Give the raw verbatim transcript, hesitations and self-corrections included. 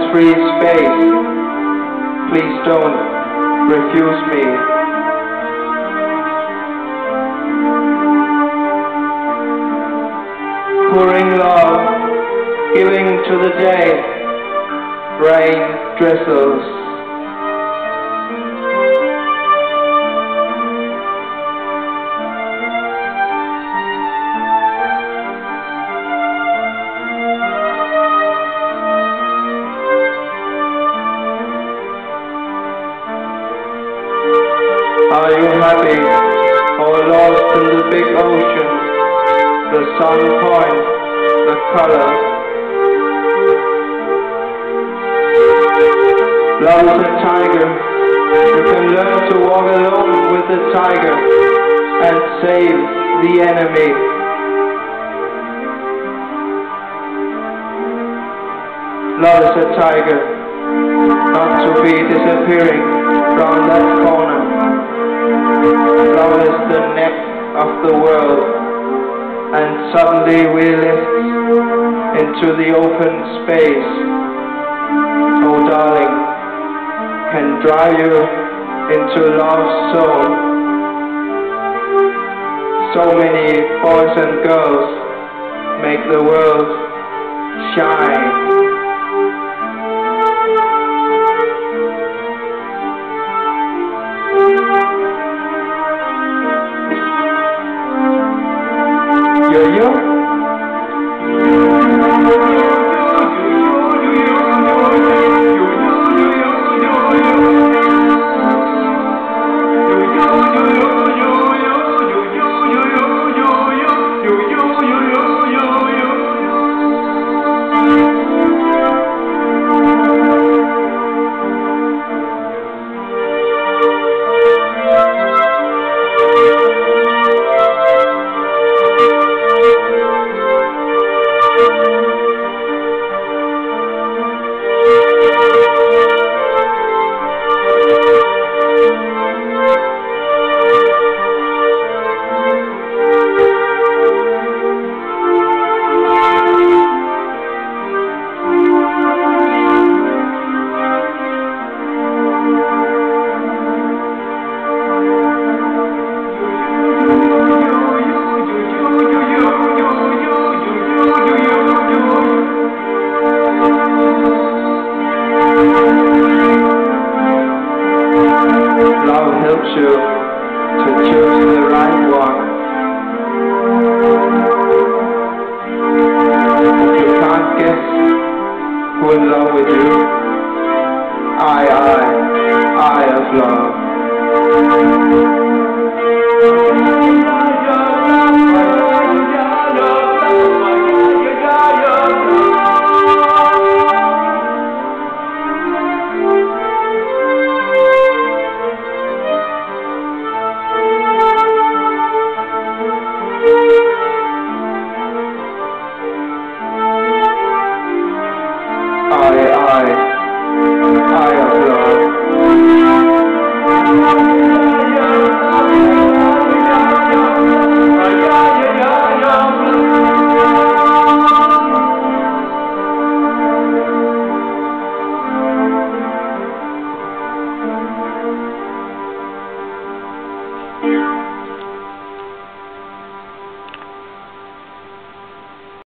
free space. Please don't refuse me. Pouring love, giving to the day, rain drizzles. Are you happy or lost in the big ocean? The sun point, the color. Love is a tiger. You can learn to walk alone with the tiger and save the enemy. Love is a tiger, not to be disappearing from that corner. Love is the neck of the world, and suddenly we lift into the open space. Oh darling, can drive you into love's zone. So many boys and girls make the world shine. Yo-yo? Love helps you to choose the right one. If you can't guess who in love with you, I, I, I of love. I, I, I of love.